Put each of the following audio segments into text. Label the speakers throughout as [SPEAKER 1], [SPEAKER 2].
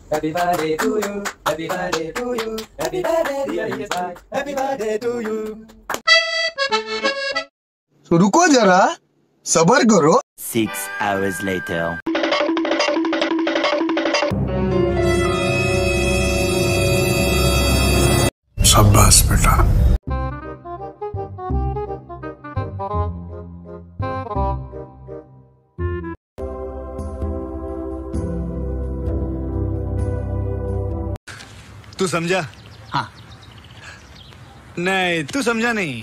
[SPEAKER 1] Happy birthday to you. Happy birthday to you. Happy birthday dear Yesai. Happy birthday to you.
[SPEAKER 2] तो रुको जरा, सबर करो।
[SPEAKER 3] 6 hours later.
[SPEAKER 2] शाबाश बेटा।
[SPEAKER 4] तू समझा? हाँ। नहीं, तू समझा नहीं।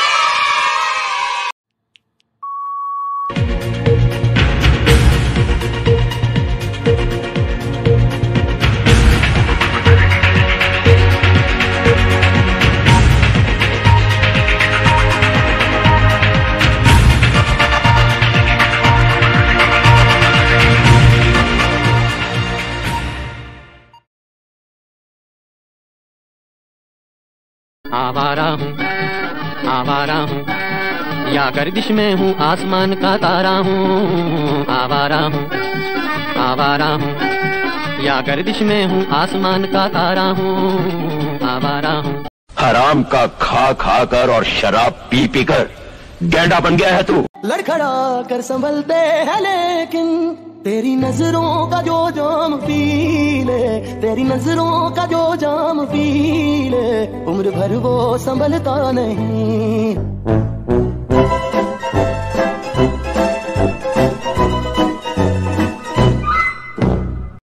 [SPEAKER 5] आवारा हूँ या गर्दिश में हूँ, आसमान का तारा हूँ। आवारा हूँ या गर्दिश में हूँ, आसमान का तारा हूँ। आवारा हूँ।
[SPEAKER 6] हराम का खा खा कर और शराब पी पी कर गैंडा बन गया है तू।
[SPEAKER 7] लड़खड़ा कर संभलते है लेकिन तेरी नजरों का जो जाम पी ले, तेरी नजरों का जो जाम पी ले, उम्र भर वो संभलता नहीं।